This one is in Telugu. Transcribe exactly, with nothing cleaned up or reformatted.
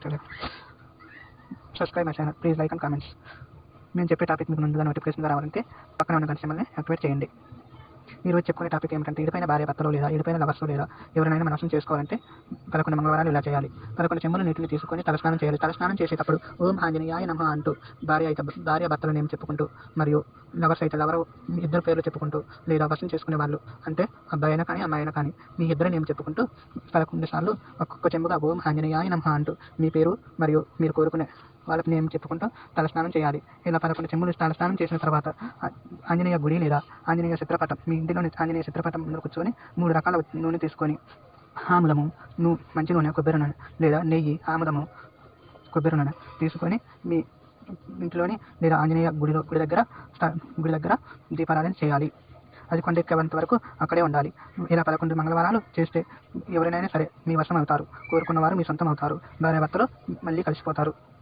Subscribe my channel. Please like and comments. నేను చెప్పే టాపిక్ మీకు ముందుగా నోటిఫికేషన్గా రావాలంటే పక్కన ఉన్న గంట సింబల్ని యాక్టివేట్ చేయండి. ఈరోజు చెప్పుకునే టాపిక్ ఏమిటంటే ఇడిపోయిన భార్య భర్తలు లేదా ఇడిపోయిన లవర్స్ లేదా ఎవరైనా మనం వశం చేసుకోవాలంటే పదకొండు మంగళవారాలు ఇలా చేయాలి. పదకొండు చెంబులు నీటిని తీసుకొని తలస్నానం చేయాలి. తలస్నానం చేసేటప్పుడు ఓం ఆంజనేయాయ నమః అంటూ భార్య అయితే భార్య భర్తల నేమ్ చెప్పుకుంటూ, మరియు లవర్స్ అయితే లవర్ ఇద్దరు పేర్లు చెప్పుకుంటూ, లేదా వశం చేసుకునే వాళ్ళు అంటే అబ్బాయి అయినా కానీ అమ్మాయి అయినా కానీ మీ ఇద్దరు నేమ్ చెప్పుకుంటూ పదకొండు సార్లు ఒక్కొక్క చెంబుగా ఓం ఆంజనేయాయ నమః అంటూ మీ పేరు మరియు మీరు కోరుకునే వాళ్ళకి నేమ్ చెప్పుకుంటూ తలస్నానం చేయాలి. ఇలా పదకొండు చెంబులు తలస్నానం చేసిన తర్వాత ఆంజనేయ గుడి లేదా ఆంజనేయ చిత్రపటం మీ ఇంటిలోని ఆంజనేయ చిత్రపటం ముందు కూర్చొని మూడు రకాల నూనె తీసుకొని ఆముదము నూ మంచి నూనె కొబ్బరి నూనె లేదా నెయ్యి ఆముదము కొబ్బరి నూనె తీసుకొని మీ ఇంట్లోని లేదా ఆంజనేయ గుడిలో గుడి దగ్గర గుడి దగ్గర దీపారాధన చేయాలి. అది కొండెక్కేంత వరకు అక్కడే ఉండాలి. ఇలా పదకొండు మంగళవారాలు చేస్తే ఎవరైనా సరే మీ వశం అవుతారు. కోరుకున్నవారు మీ సొంతం అవుతారు. భార్యాభర్తలు మళ్ళీ కలిసిపోతారు.